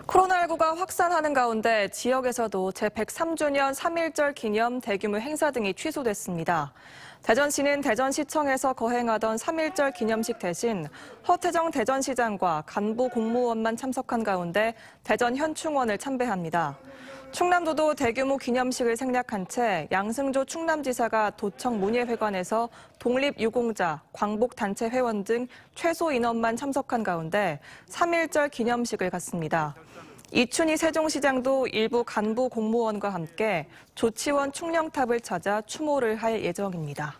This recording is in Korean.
코로나19가 확산하는 가운데 지역에서도 제103주년 3.1절 기념 대규모 행사 등이 취소됐습니다. 대전시는 대전시청에서 거행하던 3.1절 기념식 대신 허태정 대전시장과 간부 공무원만 참석한 가운데 대전 현충원을 참배합니다. 충남도도 대규모 기념식을 생략한 채 양승조 충남지사가 도청 문예회관에서 독립유공자, 광복단체 회원 등 최소 인원만 참석한 가운데 3.1절 기념식을 갖습니다. 이춘희 세종시장도 일부 간부 공무원과 함께 조치원 충령탑을 찾아 추모를 할 예정입니다.